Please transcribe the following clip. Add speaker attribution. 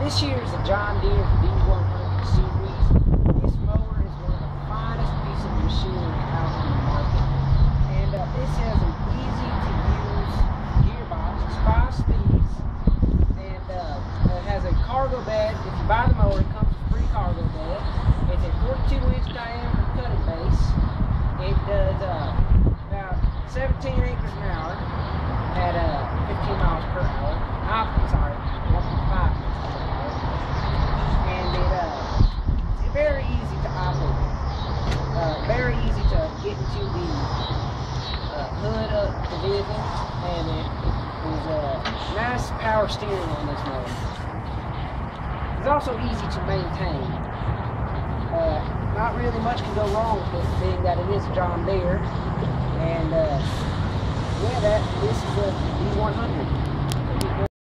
Speaker 1: This year is a John Deere D100 series. This mower is one of the finest pieces of machinery out on the market. And this has an easy to use gearbox. It's 5 speeds. And it has a cargo bed. If you buy the mower, it comes with a free cargo bed. It's a 42-inch diameter cutting base. It does about 17 acres an hour at 15 miles per hour. I'm sorry, 1.5 miles per hour. And it's very easy to operate. Very easy to get into the hood of the vehicle, and it is nice power steering on this mower. It's also easy to maintain. Not really much can go wrong with it, being that it is a John Deere. And yeah, this is a D100.